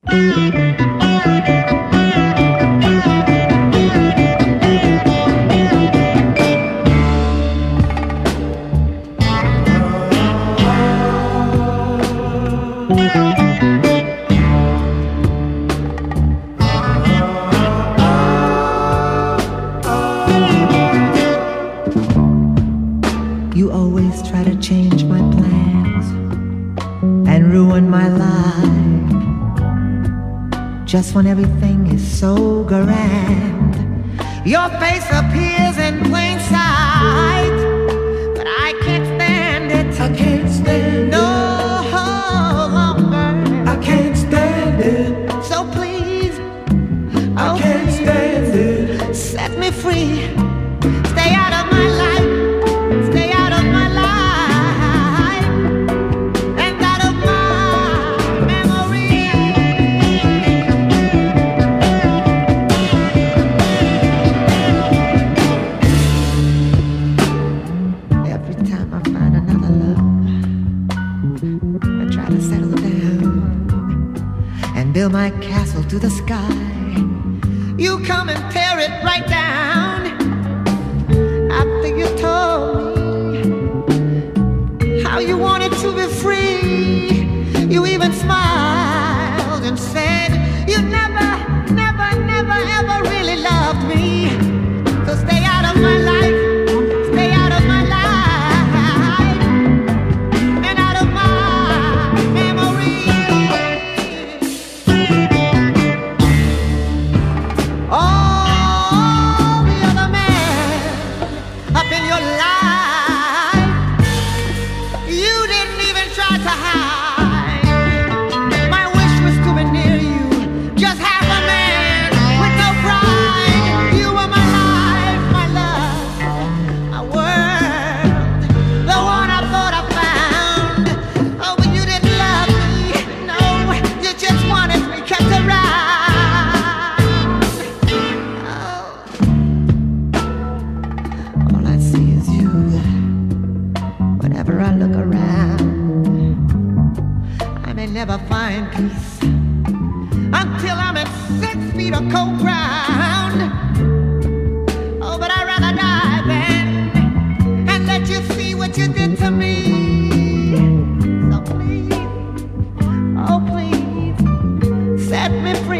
You always try to change my plans and ruin my life, just when everything is so grand. Your face appears in plain sight, but I can't stand it. I can't stand no longer. I can't stand it. So please, I can't stand it. Set me free. Stay out of my life. Stay out of my life and out of my memory. Every time I find another love, I try to settle down and build my castle to the sky. You come and tear it right down. After you told me how you wanted to be free, you even smiled and said you never, never, never, ever really loved me. So stay out of my life, stay out of my life, and out of my memory. All the other men up in your life, you didn't even try to hide. My wish was to be near you, just half a man with no pride. You were my life, my love, my world, the one I thought I found. Oh, but you didn't love me, no, you just wanted me kept around. Oh. All I see is you. Whenever I look around, I may never find peace until I'm at 6 feet of cold ground. Oh, but I'd rather die than and let you see what you did to me. So please, oh please, set me free.